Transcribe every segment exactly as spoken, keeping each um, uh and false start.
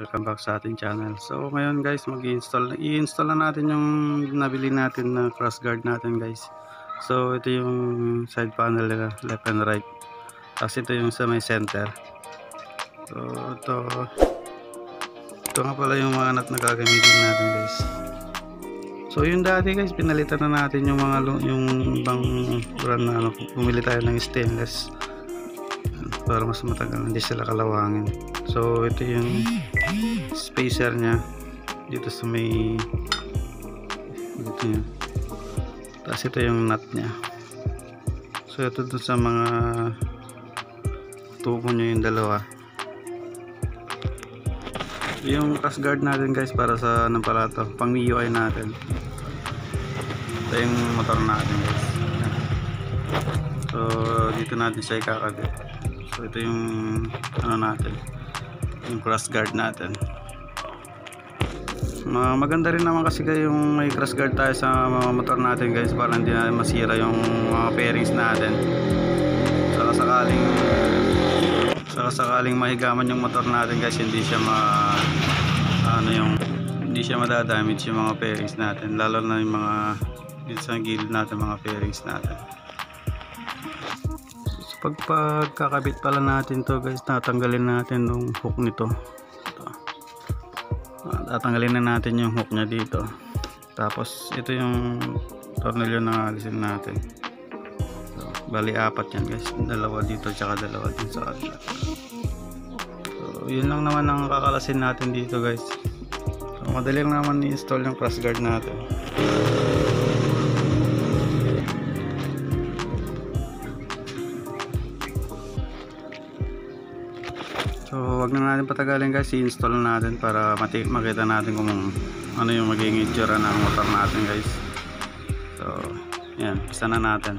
welcome back sa ating channel. So ngayon guys, mag-i-install i-install na natin yung nabili natin na cross guard natin guys. So ito yung side panel nila, left and right. Tapos ito yung sa may center. So ito ito nga pala yung mga nut na gagamitin natin guys. So yung dati guys, pinalitan na natin yung mga yung ibang brand na ano, bumili tayo ng stainless para mas matagal hindi sila kalawangin. So ito yung spacer nya dito sa may dito yun. Tapos ito yung nut nya. So ito dun sa mga tubo nya yung dalawa. Yung cross guard natin guys, para sa ano pala to, pang M I U I natin. Ito yung motor natin guys. So dito natin siya ikakabit. So ito yung ano natin, yung cross guard natin. Uh, maganda rin naman kasi yung may cross guard tayo sa mga motor natin guys, para hindi na masira yung mga fairings natin. Saka sakaling saka sakaling mahigaman yung motor natin guys, hindi siya ma ano yung hindi siya madadamage yung mga fairings natin, lalo na yung mga dito sa gilid natin, mga fairings natin. Pag pagkakabit pala natin to guys, tatanggalin natin yung hook nito. Ito. Tatanggalin na natin yung hook nya dito. Tapos ito yung tornilyo na alisin natin. So, bali apat yan guys, dalawa dito tsaka dalawa din sa kabila. So yun lang naman ang kakalasin natin dito guys. So madali lang naman i-install yung cross guard natin. So wag na natin patagalin guys, i-install na natin para makita natin kung ano yung magiging itsura ng motor natin guys. So yan, isa na natin.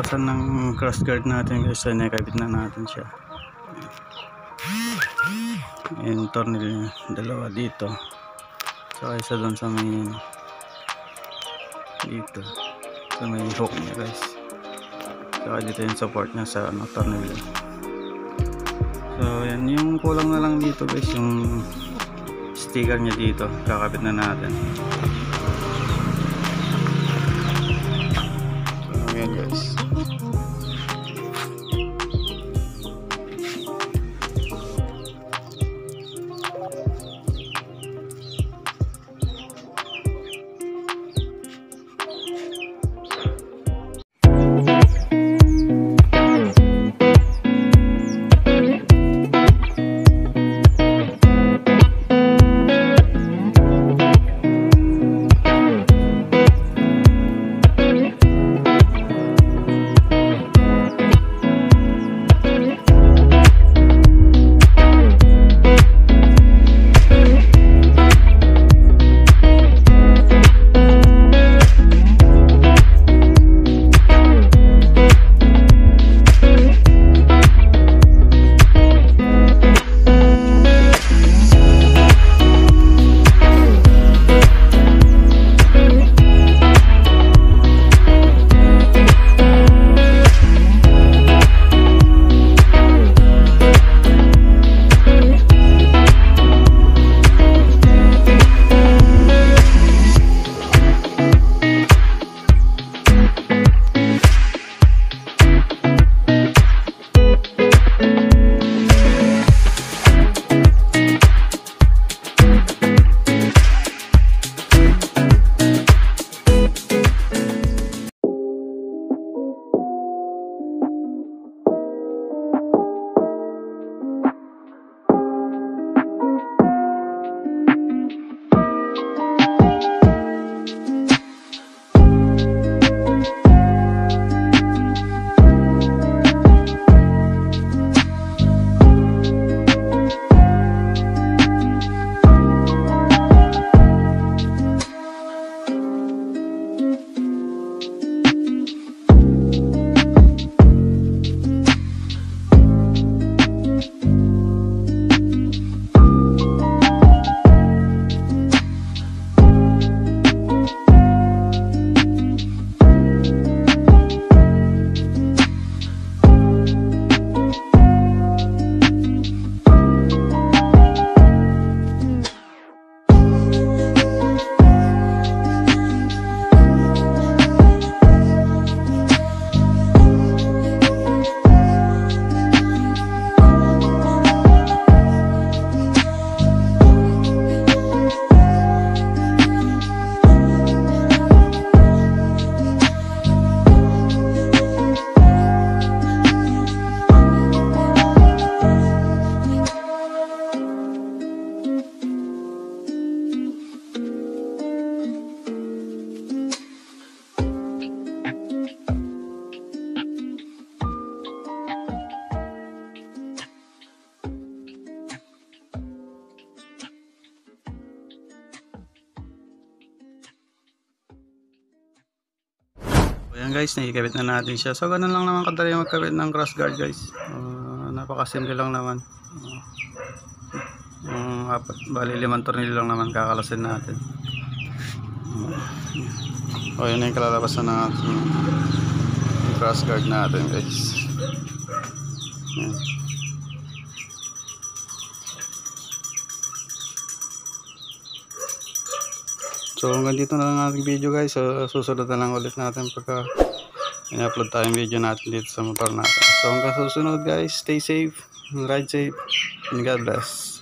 kalalabasan ng cross guard natin guys. So nakabit na natin siya. Yung tornilyo dalawa dito, saka isa doon sa may dito sa may hook niya guys, saka dito yung support niya sa ano, tornilyo. So yan, yung kulang na lang dito guys, yung sticker niya dito, kakabit na natin. So yan guys. Ayan guys, nakikabit na natin siya. So ganun lang naman kadali magkabit ng cross guard guys. Uh, napakasimple lang naman. Uh, uh, apat, bali limang tornilyo lang naman kakalasin natin. Uh, o yun na yung kalalabasan ng ating cross guard natin guys. Ayan. So hanggang dito na lang ating video guys. So susunod na lang ulit natin pagka in-upload tayong video natin dito sa motor natin. So hanggang susunod guys, stay safe, ride safe, and God bless.